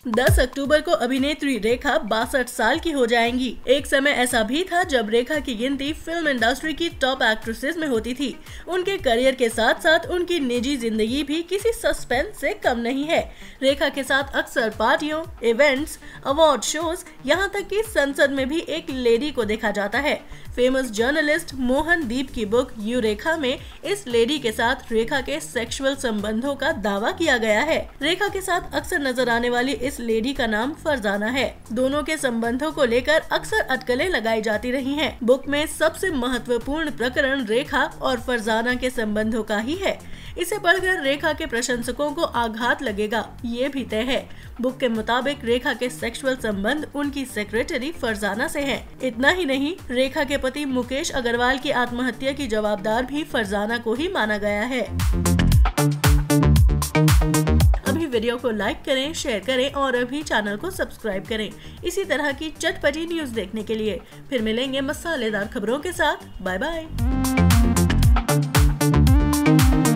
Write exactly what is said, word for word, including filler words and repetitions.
दस अक्टूबर को अभिनेत्री रेखा बासठ साल की हो जाएंगी। एक समय ऐसा भी था जब रेखा की गिनती फिल्म इंडस्ट्री की टॉप एक्ट्रेसेस में होती थी। उनके करियर के साथ साथ उनकी निजी जिंदगी भी किसी सस्पेंस से कम नहीं है। रेखा के साथ अक्सर पार्टियों, इवेंट्स, अवार्ड शोज, यहाँ तक कि संसद में भी एक लेडी को देखा जाता है। फेमस जर्नलिस्ट मोहन दीप की बुक यू रेखा में इस लेडी के साथ रेखा के सेक्सुअल संबंधों का दावा किया गया है। रेखा के साथ अक्सर नजर आने वाली इस लेडी का नाम फरजाना है। दोनों के संबंधों को लेकर अक्सर अटकलें लगाई जाती रही हैं। बुक में सबसे महत्वपूर्ण प्रकरण रेखा और फरजाना के संबंधों का ही है। इसे पढ़कर रेखा के प्रशंसकों को आघात लगेगा, ये भी तय है। बुक के मुताबिक रेखा के सेक्सुअल संबंध उनकी सेक्रेटरी फरजाना से हैं। इतना ही नहीं, रेखा के पति मुकेश अग्रवाल की आत्महत्या की जवाबदार भी फरजाना को ही माना गया है। अभी वीडियो को लाइक करें, शेयर करें और अभी चैनल को सब्सक्राइब करें इसी तरह की चटपटी न्यूज देखने के लिए। फिर मिलेंगे मसालेदार खबरों के साथ। Bye bye.